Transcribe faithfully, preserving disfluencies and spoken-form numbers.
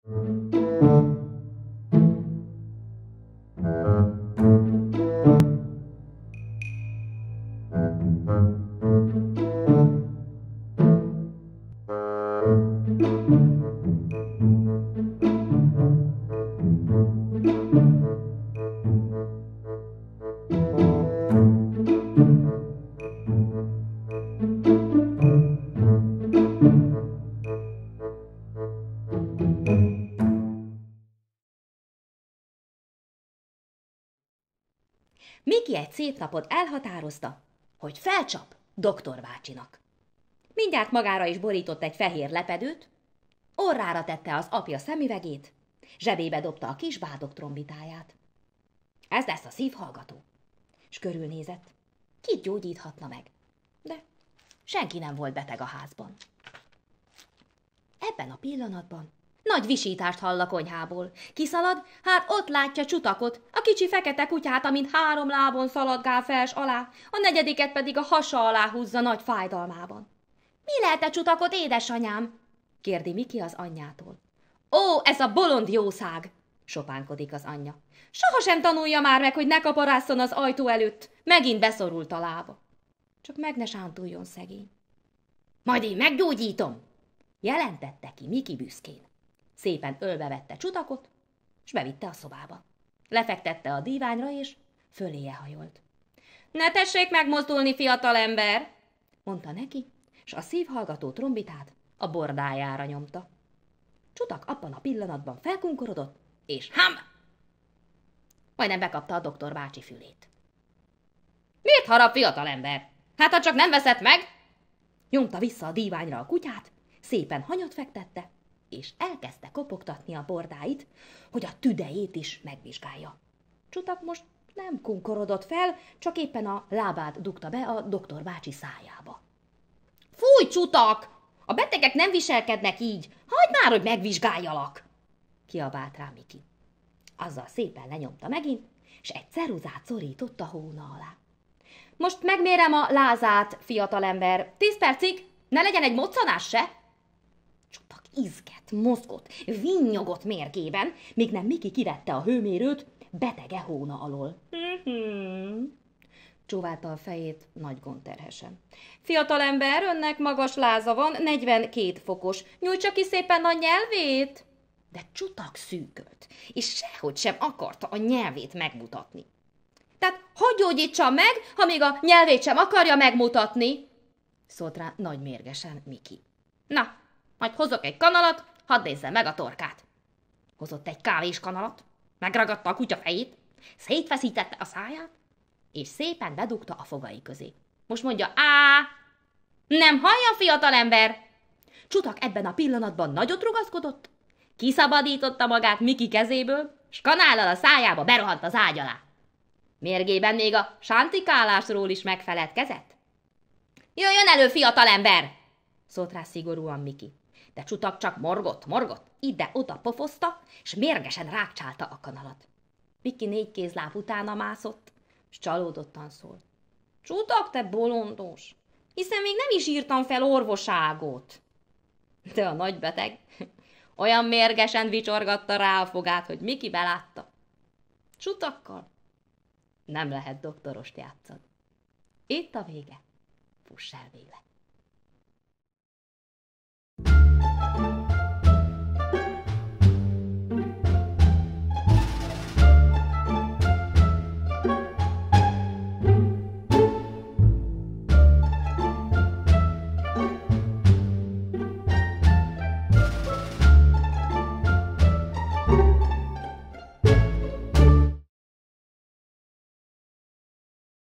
Miki egy szép napot elhatározta, hogy felcsap doktor bácsinak. Mindjárt magára is borított egy fehér lepedőt, orrára tette az apja szemüvegét, zsebébe dobta a kis bádog trombitáját. Ez lesz a szívhallgató. S körülnézett, kit gyógyíthatna meg, de senki nem volt beteg a házban. Ebben a pillanatban nagy visítást hall a konyhából. Kiszalad, hát ott látja Csutakot, a kicsi fekete kutyát, amint három lábon szaladgál fels alá, a negyediket pedig a hasa alá húzza nagy fájdalmában. Mi lehet-e Csutakot, édesanyám? Kérdi Miki az anyjától. Ó, ez a bolond jószág, sopánkodik az anyja. Soha sem tanulja már meg, hogy ne kaparásszon az ajtó előtt, megint beszorult a lába. Csak meg ne sántuljon szegény. Majd én meggyógyítom, jelentette ki Miki büszkén. Szépen ölbevette Csutakot, s bevitte a szobába. Lefektette a díványra, és föléje hajolt. Ne tessék megmozdulni, fiatalember, mondta neki, s a szívhallgató trombitát a bordájára nyomta. Csutak abban a pillanatban felkunkorodott, és ham! Majdnem bekapta a doktor bácsi fülét. Miért harap, fiatalember? Hát, ha csak nem veszed meg? Nyomta vissza a díványra a kutyát, szépen hanyat fektette, és elkezdte kopogtatni a bordáit, hogy a tüdejét is megvizsgálja. Csutak most nem kunkorodott fel, csak éppen a lábát dugta be a doktor bácsi szájába. Fúj, Csutak! A betegek nem viselkednek így! Hagyd már, hogy megvizsgáljalak! Kiabált rá Miki. Azzal szépen lenyomta megint, és egy ceruzát szorított a hóna alá. Most megmérem a lázát, fiatalember. Tíz percig, ne legyen egy moccanás se! Csutak izgett, mozgott, vinnyogott mérgében, míg nem Miki kivette a hőmérőt betege hóna alól. Mm-hmm. Csóválta a fejét nagy gondterhesen. Fiatalember, önnek magas láza van, negyvenkét fokos. Nyújtsa ki szépen a nyelvét! De Csutak szűkölt, és sehogy sem akarta a nyelvét megmutatni. Tehát hogy gyógyítsa meg, ha még a nyelvét sem akarja megmutatni? Szólt rá nagy mérgesen Miki. Na, majd hozok egy kanalat, hadd nézze meg a torkát. Hozott egy kávés kanalat, megragadta a kutya fejét, szétfeszítette a száját, és szépen bedugta a fogai közé. Most mondja, á, nem hallja, fiatalember? Csutak ebben a pillanatban nagyot rugaszkodott, kiszabadította magát Miki kezéből, s kanállal a szájába berohant az ágy alá. Mérgében még a sántikálásról is megfeledkezett. Jöjjön elő, fiatalember! Szólt rá szigorúan Miki. De Csutak csak morgott, morgott, ide-oda pofozta, és mérgesen rákcsálta a kanalat. Miki négy kézláb utána mászott, és csalódottan szólt. Csutak, te bolondos, hiszen még nem is írtam fel orvoságot. De a nagybeteg olyan mérgesen vicsorgatta rá a fogát, hogy Miki belátta. Csutakkal nem lehet doktorost játszani. Itt a vége, fuss el véle.